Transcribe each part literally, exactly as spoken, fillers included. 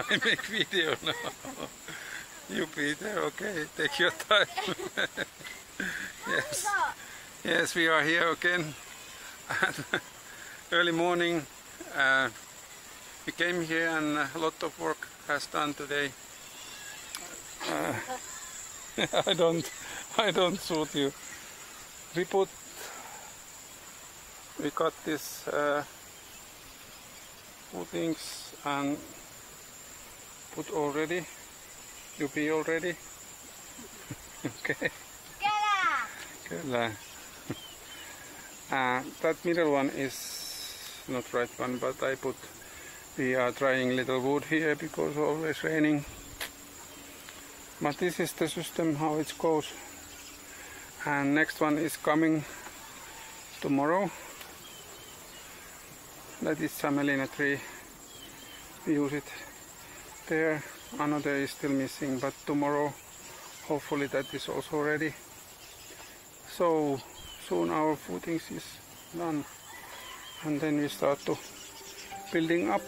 I make video now. You Peter, okay, take your time. Yes, yes, we are here again. Early morning. Uh, we came here and a lot of work has done today. Uh, I don't, I don't suit you. We put, we got this uh, footings and put already. You be already? Okay. Kyllä. Uh, that middle one is not right one, but I put, we are trying little wood here because always raining. But this is the system how it goes. And next one is coming tomorrow. That is Samelina tree. We use it there. Another is still missing, but tomorrow hopefully that is also ready. So soon our footings is done, and then we start to building up.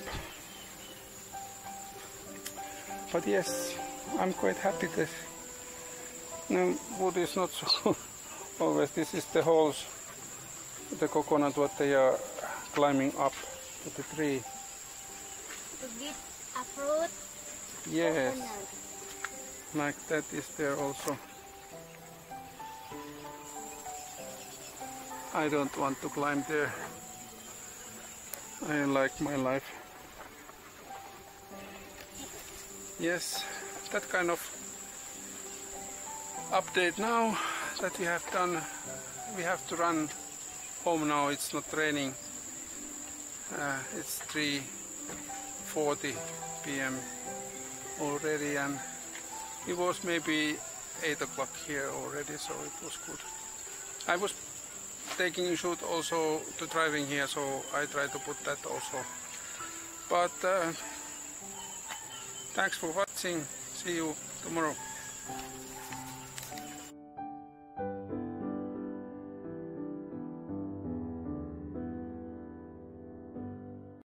But yes, I'm quite happy that no, wood is not so always. This is the holes, the coconut what they are climbing up to the tree. To get a fruit? Yes, like that is there also. I don't want to climb there. I like my life. Yes, that kind of update now that we have done. We have to run home now. It's not raining. Uh, it's three forty p m already, and it was maybe eight o'clock here already, so it was good. I was taking a shoot also to driving here, so I try to put that also. But uh, thanks for watching. See you tomorrow.